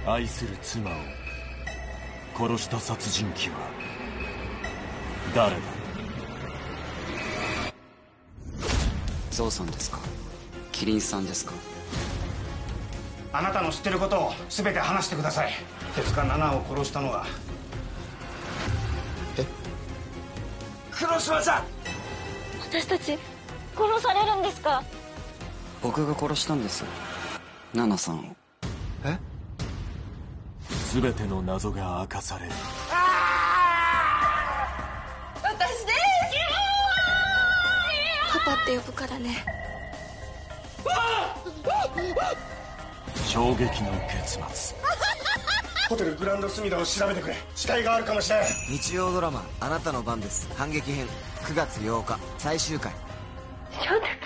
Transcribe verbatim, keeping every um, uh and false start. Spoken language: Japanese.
愛する妻を殺した殺人鬼は誰だ？ ゾウさんですか？キリンさんですか？ あなたの知ってることを全て話してください。手塚奈々を殺したのは。え？黒島さん、 私たち殺されるんですか？ 僕が殺したんです、ナナさんを。 え？ 全ての謎が明かされる。 私ですパパって呼ぶからね。 衝撃の結末。 ホテルグランドスミダを調べてくれ。死体があるかもしれない。 日曜ドラマ「あなたの番です」反撃編くがつようか最終回。 翔太